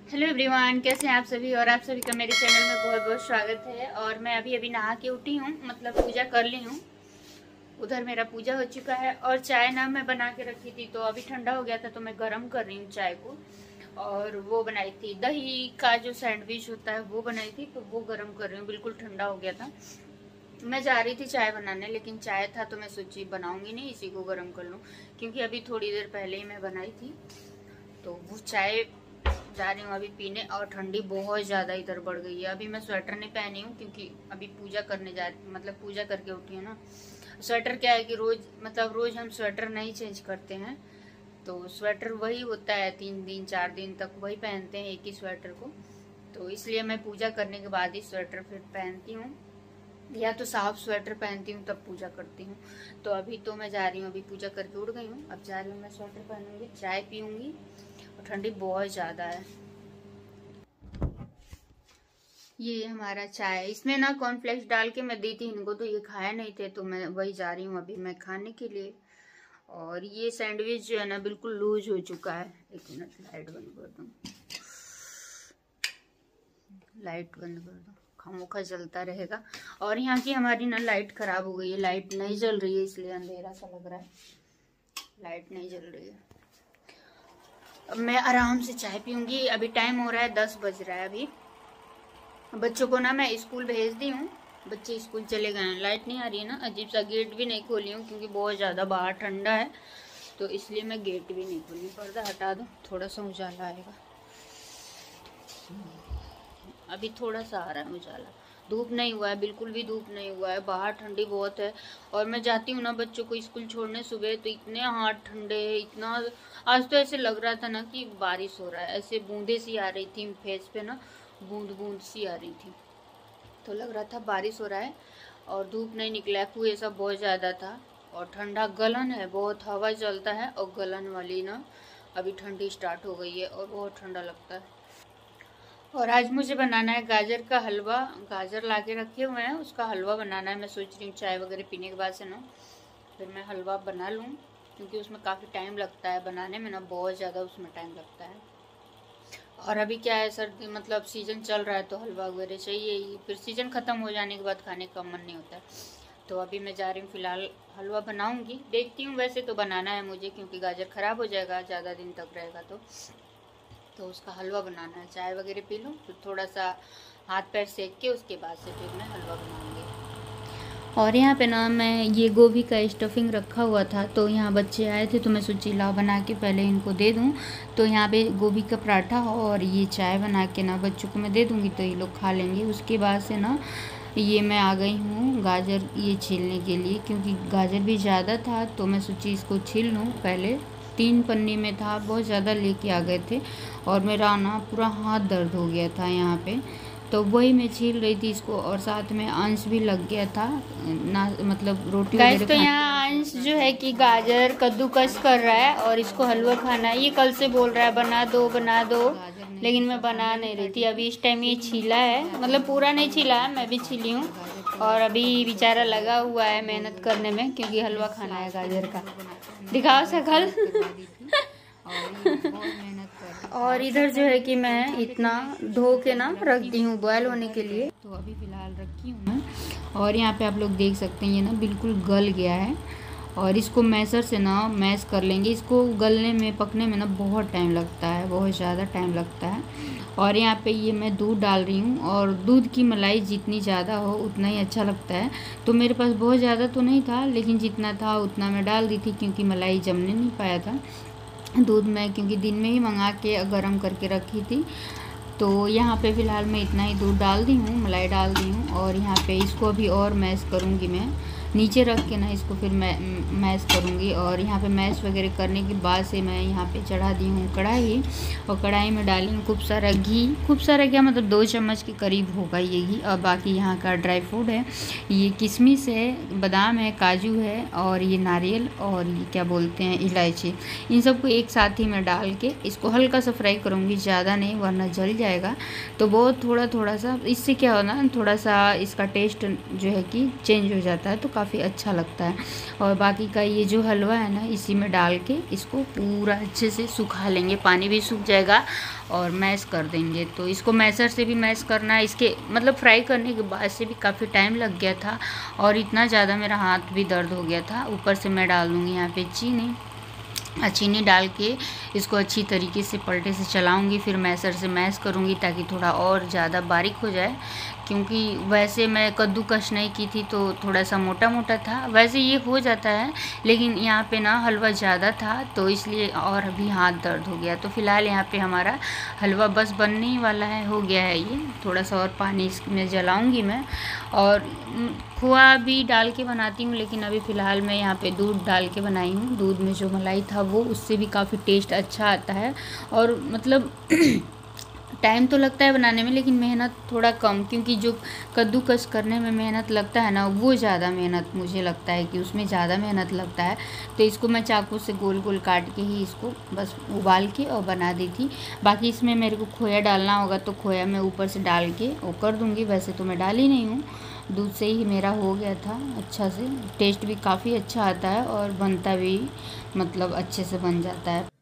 Hello everyone, कैसे हैं आप सभी। और आप सभी का मेरे चैनल में बहुत बहुत स्वागत है। और मैं अभी अभी नहा के उठी हूँ, मतलब पूजा कर ली हूँ। उधर मेरा पूजा हो चुका है। और चाय ना मैं बना के रखी थी, तो अभी ठंडा हो गया था तो मैं गर्म कर रही हूँ चाय को। और वो बनाई थी दही का जो सैंडविच होता है वो बनाई थी, तो वो गर्म कर रही हूँ। बिल्कुल ठंडा हो गया था। मैं जा रही थी चाय बनाने, लेकिन चाय था तो मैं सोची बनाऊंगी नहीं, इसी को गर्म कर लूँ, क्योंकि अभी थोड़ी देर पहले ही मैं बनाई थी। तो वो चाय जा रही हूँ अभी पीने। और ठंडी बहुत ज़्यादा इधर बढ़ गई है। अभी मैं स्वेटर नहीं पहनी हूँ, क्योंकि अभी पूजा करने जा रही, मतलब पूजा करके उठी हूँ ना। स्वेटर क्या है कि रोज हम स्वेटर नहीं चेंज करते हैं। तो स्वेटर वही होता है, 3 दिन 4 दिन तक वही पहनते हैं एक ही स्वेटर को। तो इसलिए मैं पूजा करने के बाद ही स्वेटर फिर पहनती हूँ, या तो साफ स्वेटर पहनती हूँ तब पूजा करती हूँ। तो अभी तो मैं जा रही हूँ, अभी पूजा करके उठ गई हूँ, अब जा रही हूँ मैं स्वेटर पहनूंगी, चाय पीऊंगी। और ठंडी बहुत ज़्यादा है। ये हमारा चाय, इसमें ना कॉर्नफ्लेक्स डाल के मैं दी थी इनको, तो ये खाए नहीं थे, तो मैं वही जा रही हूँ अभी मैं खाने के लिए। और ये सैंडविच जो है ना बिल्कुल लूज हो चुका है। एक मिनट, लाइट बंद कर दूँ, लाइट बंद कर दो, खामोखा जलता रहेगा। और यहाँ की हमारी ना लाइट खराब हो गई है, लाइट नहीं जल रही है, इसलिए अंधेरा सा लग रहा है। लाइट नहीं जल रही है। अब मैं आराम से चाय पीऊंगी। अभी टाइम हो रहा है 10 बज रहा है अभी। बच्चों को ना मैं स्कूल भेज दी हूँ, बच्चे स्कूल चले गए हैं। लाइट नहीं आ रही है ना, अजीब सा। गेट भी नहीं खोली हूँ क्योंकि बहुत ज़्यादा बाहर ठंडा है, तो इसलिए मैं गेट भी नहीं खोली। पर्दा हटा दूँ, थोड़ा सा उजाला आएगा। अभी थोड़ा सा आ रहा है उजाला, धूप नहीं हुआ है, बिल्कुल भी धूप नहीं हुआ है। बाहर ठंडी बहुत है। और मैं जाती हूँ ना बच्चों को स्कूल छोड़ने सुबह, तो इतने हाथ ठंडे हैं, इतना। आज तो ऐसे लग रहा था ना कि बारिश हो रहा है, ऐसे बूंदे सी आ रही थी फेस पे ना, बूंद बूंद सी आ रही थी, तो लग रहा था बारिश हो रहा है। और धूप नहीं निकला है, कुएं सब बहुत ज़्यादा था। और ठंडा गलन है बहुत, हवा चलता है और गलन वाली ना अभी ठंडी स्टार्ट हो गई है और बहुत ठंडा लगता है। और आज मुझे बनाना है गाजर का हलवा। गाजर ला के रखे हुए हैं, उसका हलवा बनाना है। मैं सोच रही हूँ चाय वगैरह पीने के बाद से ना फिर मैं हलवा बना लूँ, क्योंकि उसमें काफ़ी टाइम लगता है बनाने में ना, बहुत ज़्यादा उसमें टाइम लगता है। और अभी क्या है, सर्दी मतलब सीज़न चल रहा है, तो हलवा वगैरह चाहिए ही। फिर सीज़न ख़त्म हो जाने के बाद खाने का मन नहीं होता है। तो अभी मैं जा रही हूँ, फ़िलहाल हलवा बनाऊँगी, देखती हूँ। वैसे तो बनाना है मुझे, क्योंकि गाजर ख़राब हो जाएगा ज़्यादा दिन तक रहेगा तो उसका हलवा बनाना है। चाय वगैरह पी लूँ, फिर थोड़ा सा हाथ पैर सेक के उसके बाद से फिर मैं हलवा बनाऊँगी। और यहाँ पे ना मैं ये गोभी का स्टफिंग रखा हुआ था, तो यहाँ बच्चे आए थे तो मैं सोची लाओ बना के पहले इनको दे दूँ। तो यहाँ पे गोभी का पराठा और ये चाय बना के ना बच्चों को मैं दे दूँगी, तो ये लोग खा लेंगे। उसके बाद से ना ये मैं आ गई हूँ गाजर ये छीलने के लिए, क्योंकि गाजर भी ज़्यादा था, तो मैं सोची इसको छील लूँ पहले। 3 पन्नी में था, बहुत ज़्यादा लेके आ गए थे और मेरा ना पूरा हाथ दर्द हो गया था यहाँ पे। तो वही मैं छील रही थी इसको, और साथ में अंश भी लग गया था ना, मतलब रोटी वगैरह। तो यहाँ अंश जो है कि गाजर कद्दूकस कर रहा है और इसको हलवा खाना है। ये कल से बोल रहा है बना दो बना दो, लेकिन मैं बना नहीं रही थी। अभी इस टाइम ये छीला है, मतलब पूरा नहीं छीला है, मैं भी छीली हूँ। और अभी बेचारा लगा हुआ है मेहनत करने में, क्योंकि हलवा खाना है गाजर का। दिखाओ शकल। और इधर जो है कि मैं इतना धो के ना रख दी हूँ बॉयल होने के लिए, तो अभी फ़िलहाल रखी हूँ मैं। और यहाँ पे आप लोग देख सकते हैं ये ना बिल्कुल गल गया है। और इसको मैसर से ना मैश कर लेंगे। इसको गलने में पकने में ना बहुत टाइम लगता है, बहुत ज़्यादा टाइम लगता है। और यहाँ पे ये मैं दूध डाल रही हूँ, और दूध की मलाई जितनी ज़्यादा हो उतना ही अच्छा लगता है। तो मेरे पास बहुत ज़्यादा तो नहीं था, लेकिन जितना था उतना मैं डाल दी थी, क्योंकि मलाई जमने नहीं पाया था दूध में, क्योंकि दिन में ही मंगा के गर्म करके रखी थी। तो यहाँ पे फ़िलहाल मैं इतना ही दूध डाल दी हूँ, मलाई डाल दी हूँ। और यहाँ पे इसको अभी और मैश करूँगी मैं, नीचे रख के ना इसको फिर मैं मैश करूँगी। और यहाँ पे मैश वगैरह करने के बाद से मैं यहाँ पे चढ़ा दी हूँ कढ़ाई, और कढ़ाई में डाली हूँ खूब सारा घी। खूब सारा क्या, मतलब 2 चम्मच के करीब होगा ये घी। और बाकी यहाँ का ड्राई फ्रूट है, ये किशमिश है, बादाम है, काजू है, और ये नारियल, और ये क्या बोलते हैं इलायची। इन सबको एक साथ ही मैं डाल के इसको हल्का सा फ्राई करूँगी, ज़्यादा नहीं वरना जल जाएगा। तो बहुत थोड़ा थोड़ा सा, इससे क्या होना थोड़ा सा इसका टेस्ट जो है कि चेंज हो जाता है, तो काफ़ी अच्छा लगता है। और बाकी का ये जो हलवा है ना, इसी में डाल के इसको पूरा अच्छे से सुखा लेंगे, पानी भी सूख जाएगा और मैश कर देंगे। तो इसको मैशर से भी मैश करना है, इसके मतलब फ्राई करने के बाद से भी काफ़ी टाइम लग गया था और इतना ज़्यादा मेरा हाथ भी दर्द हो गया था। ऊपर से मैं डाल दूँगी यहाँ पे चीनी डाल के इसको अच्छी तरीके से पलटे से चलाऊंगी, फिर मैसर से मैश करूंगी ताकि थोड़ा और ज़्यादा बारीक हो जाए। क्योंकि वैसे मैं कद्दूकस नहीं की थी तो थोड़ा सा मोटा मोटा था, वैसे ये हो जाता है, लेकिन यहाँ पे ना हलवा ज़्यादा था तो इसलिए और अभी हाथ दर्द हो गया। तो फ़िलहाल यहाँ पे हमारा हलवा बस बनने ही वाला है, हो गया है ये। थोड़ा सा और पानी इसमें जलाऊँगी मैं, और खोआ भी डाल के बनाती हूँ, लेकिन अभी फ़िलहाल मैं यहाँ पे दूध डाल के बनाई हूँ। दूध में जो मलाई था वो, उससे भी काफ़ी टेस्ट अच्छा आता है। और मतलब टाइम तो लगता है बनाने में, लेकिन मेहनत थोड़ा कम, क्योंकि जो कद्दूकस करने में मेहनत लगता है ना, वो ज़्यादा मेहनत मुझे लगता है कि उसमें ज़्यादा मेहनत लगता है। तो इसको मैं चाकू से गोल गोल काट के ही इसको बस उबाल के और बना दी थी। बाकी इसमें मेरे को खोया डालना होगा तो खोया मैं ऊपर से डाल के वो कर दूँगी, वैसे तो मैं डाली नहीं हूँ। दूध से ही मेरा हो गया था अच्छा से। टेस्ट भी काफ़ी अच्छा आता है और बनता भी मतलब अच्छे से बन जाता है।